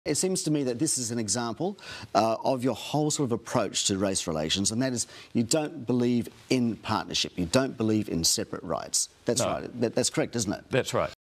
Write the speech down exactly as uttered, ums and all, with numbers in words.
It seems to me that this is an example uh, of your whole sort of approach to race relations, and that is you don't believe in partnership. You don't believe in separate rights. That's No. right. That, that's correct, isn't it? That's right.